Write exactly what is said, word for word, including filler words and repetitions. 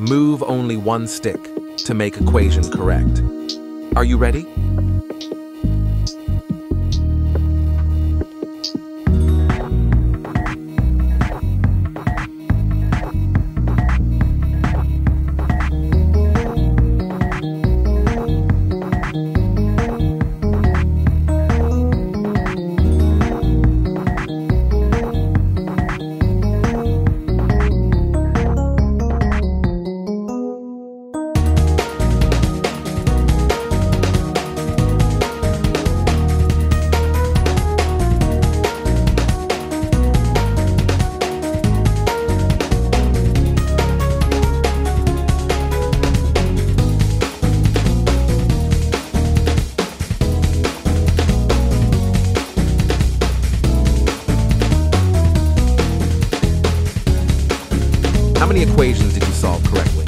Move only one stick to make equation correct. Are you ready? How many equations did you solve correctly?